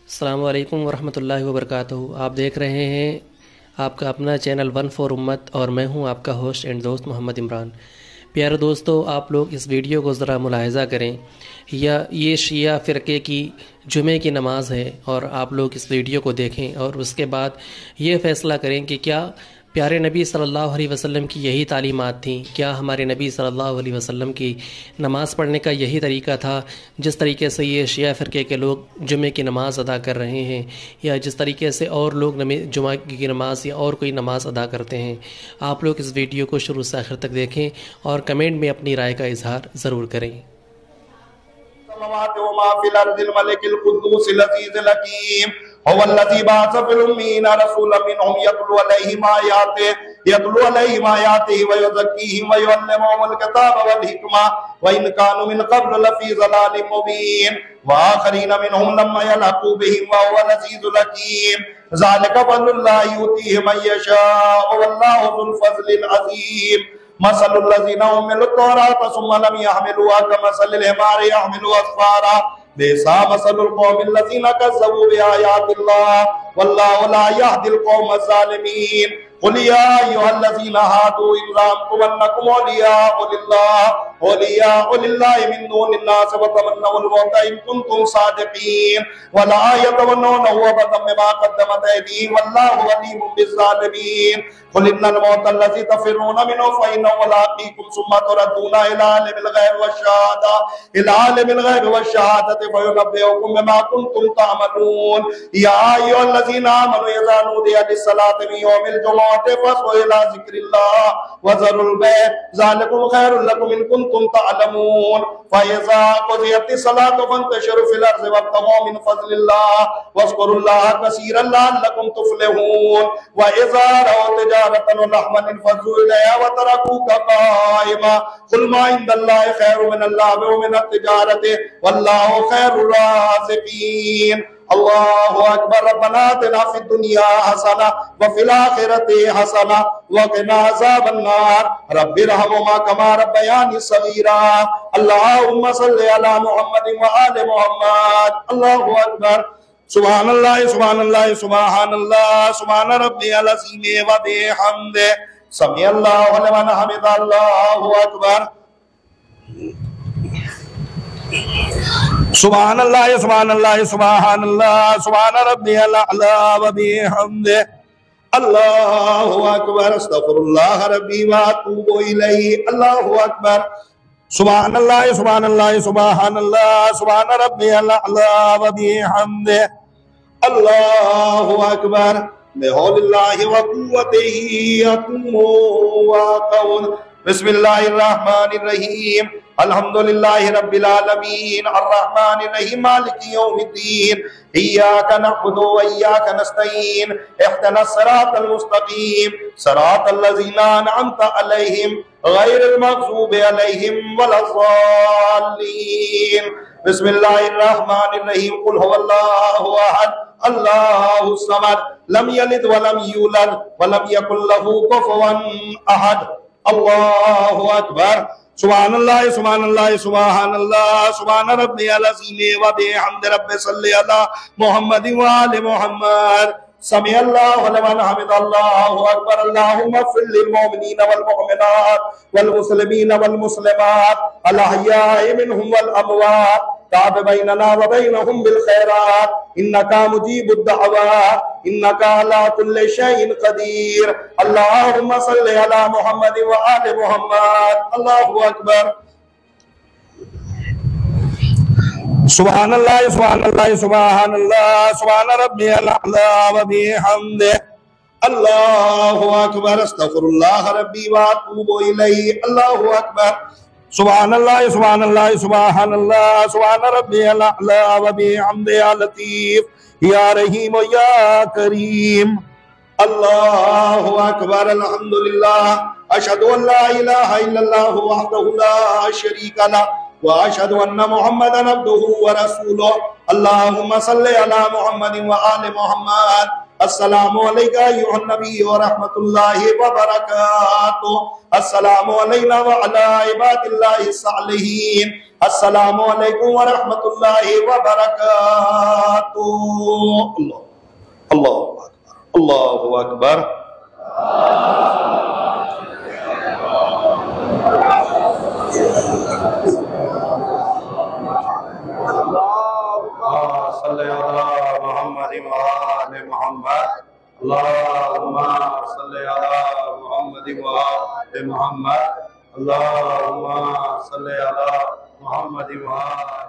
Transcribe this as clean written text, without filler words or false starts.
السلام علیکم ورحمۃ اللہ وبرکاتہ۔ آپ دیکھ رہے ہیں آپ کا اپنا چینل ون فور امت اور میں ہوں آپ کا ہوسٹ اینڈ دوست محمد عمران۔ پیارے دوستو، آپ لوگ اس ویڈیو کو ذرا ملاحظہ کریں۔ یہ شیعہ فرقے کی جمعے کی نماز ہے اور آپ لوگ اس ویڈیو کو دیکھیں اور اس کے بعد یہ فیصلہ کریں کہ کیا پیارے نبی صلی اللہ علیہ وسلم کی یہی تعلیمات تھیں؟ کیا ہمارے نبی صلی اللہ علیہ وسلم کی نماز پڑھنے کا یہی طریقہ تھا جس طریقے سے یہ شیعہ فرقے کے لوگ جمعے کی نماز ادا کر رہے ہیں، یا جس طریقے سے اور لوگ جمعہ کی نماز یا اور کوئی نماز ادا کرتے ہیں؟ آپ لوگ اس ویڈیو کو شروع سے آخر تک دیکھیں اور کمنٹ میں اپنی رائے کا اظہار ضرور کریں۔ هو الذي بعث في الأميين رسولا منهم يتلو عليهم آياته ويزكيهم ويعلمهم الكتاب والحكمة وإن كانوا من قبل لفي ضلال مبين وآخرين منهم لما يلحقوا بهم وهو العزيز الحكيم ذلك فضل الله يؤتيه من يشاء والله ذو الفضل العظيم مثل الذين حملوا التوراة ثم لم يحملوها كمثل الحمار يحمل أسفارا بئس مثل القوم الذين كذبوا بآيات الله والله لا يهدي القوم الظالمين قل يا أيها الذين هادوا إن زعمتم أنكم أولياء لله من دون الناس فتمنوا الموت إن كنتم صادقين ولا يتمنونه أبدا بما قدمت أيديهم والله عليم بالظالمين قل إن الموت الذي تفرون منه فإنه ملاقيكم ثم تردون إلى عالم الغيب والشهادة فينبئكم بما كنتم تعملون يا أيها الذين آمنوا إذا نودي للصلاة من يوم الجمعة فاسعوا إلى ذكر الله وذروا البيع ذلكم خير لكم إن كنتم تعلمون فإذا قضيت الصلاة فانتشروا في الأرض وابتغوا من فضل الله واذكروا الله كثيرا لعلكم تفلحون وإذا رأوا تجارة ولهوا انفضوا إليها وتركوك قائما قل ما عند الله خير من اللهو ومن التجارة والله خير الرازقين الله أكبر ربنا آتنا في الدنيا حسنة وفي الآخرة حسنة وقنا عذاب النار رب ارحمهما كما ربياني صغيرا اللهم صل على محمد وآل محمد الله أكبر سبحان الله سبحان الله سبحان الله سبحان ربي العظيم وبحمده سمع الله لمن حمده الله أكبر سبحان الله سبحان الله سبحان الله سبحان ربي الأعلى وبحمده الله أكبر استغفر الله ربي وأتوب إليه الله أكبر سبحان الله سبحان الله سبحان الله سبحان ربي الأعلى وبحمده الله أكبر بحول الله وقوته يقوم ويقعد بسم الله الرحمن الرحيم الحمد لله رب العالمين الرحمن الرحيم مالك يوم الدين إياك نعبد وإياك نستعين اهدنا الصراط المستقيم صراط الذين أنعمت عليهم غير المغضوب عليهم ولا الضالين بسم الله الرحمن الرحيم قل هو الله أحد الله الصمد لم يلد ولم يولد ولم يكن له كفوا أحد الله أكبر سبحان الله سبحان الله سبحان الله سبحان ربي العظيم وبحمد ربي صل على محمد وآل محمد سمع الله لمن حمده الله أكبر اللهم اغفر للمؤمنين والمؤمنات والمسلمين والمسلمات الأحياء منهم والأموات تاب بيننا وبينهم بالخيرات إنك مجيب الدعوات إنك على كل شيء قدير اللهم صل على محمد وآل محمد الله أكبر سبحان الله سبحان الله سبحان الله سبحان ربي الأعلى وبحمده الله أكبر استغفر الله ربي وأتوب إليه الله أكبر سبحان الله سبحان الله سبحان الله سبحان ربي الأعلى وبحمده يا لطيف يا رحيم يا كريم الله أكبر الحمد لله أشهد أن لا إله إلا الله وحده لا شريك له وأشهد أن محمدا عبده ورسوله اللهم صل على محمد وآل محمد السلام عليك أيها النبي ورحمة الله وبركاته السلام علينا وعلى عباد الله الصالحين السلام عليكم ورحمة الله وبركاته اللہ اکبر صلی علی محمد وآل محمد اللہم صلی علی محمد وآل محمد اللہم صلی علی محمد وآل